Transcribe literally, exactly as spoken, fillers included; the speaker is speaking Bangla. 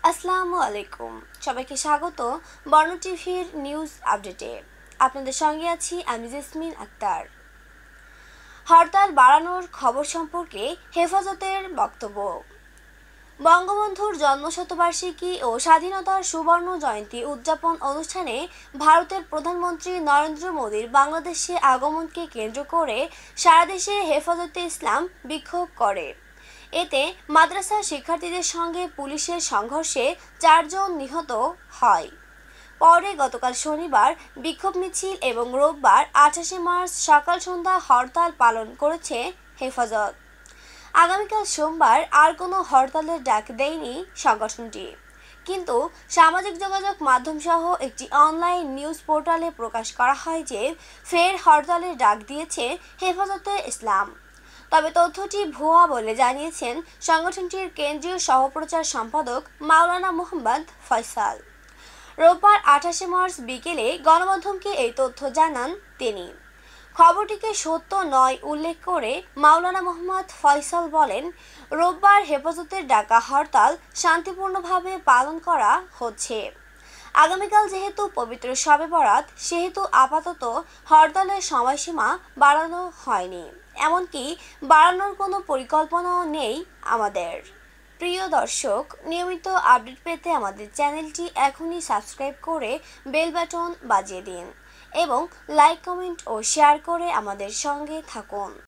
আসসালামু আলাইকুম, সবাইকে স্বাগত বর্ণ টিভির নিউজ আপডেটে। আপনাদের সঙ্গে আছি আমি জেসমিন আক্তার। হরতাল বাড়ানোর খবর সম্পর্কে হেফাজতের বক্তব্য। বঙ্গবন্ধুর জন্মশতবার্ষিকী ও স্বাধীনতার সুবর্ণ জয়ন্তী উদযাপন অনুষ্ঠানে ভারতের প্রধানমন্ত্রী নরেন্দ্র মোদীর বাংলাদেশে আগমনকে কেন্দ্র করে সারা দেশে হেফাজতে ইসলাম বিক্ষোভ করে। এতে মাদ্রাসা শিক্ষার্থীদের সঙ্গে পুলিশের সংঘর্ষে চারজন নিহত হয়। পরে গতকাল শনিবার বিক্ষোভ মিছিল এবং রোববার আঠাশে মার্চ সকাল সন্ধ্যা হরতাল পালন করেছে হেফাজত। আগামীকাল সোমবার আর কোনো হরতালের ডাক দেয়নি সংগঠনটি, কিন্তু সামাজিক যোগাযোগ মাধ্যম সহ একটি অনলাইন নিউজ পোর্টালে প্রকাশ করা হয় যে ফের হরতালের ডাক দিয়েছে হেফাজতে ইসলাম। তবে তথ্যটি ভুয়া বলে জানিয়েছেন সংগঠনটির কেন্দ্রীয় সহপ্রচার সম্পাদক মাওলানা মোহাম্মদ ফয়সাল। রোববার আঠাশে মার্চ বিকেলে গণমাধ্যমকে এই তথ্য জানান তিনি। খবরটিকে সত্য নয় উল্লেখ করে মাওলানা মোহাম্মদ ফয়সাল বলেন, রোববার হেফাজতের ডাকা হরতাল শান্তিপূর্ণভাবে পালন করা হচ্ছে। আগামীকাল যেহেতু পবিত্র শবে বরাত, সেহেতু আপাতত হরতালের সময়সীমা বাড়ানো হয়নি, এমনকি বাড়ানোর কোনো পরিকল্পনাও নেই আমাদের। প্রিয় দর্শক, নিয়মিত আপডেট পেতে আমাদের চ্যানেলটি এখনই সাবস্ক্রাইব করে বেল বাটন বাজিয়ে দিন এবং লাইক, কমেন্ট ও শেয়ার করে আমাদের সঙ্গে থাকুন।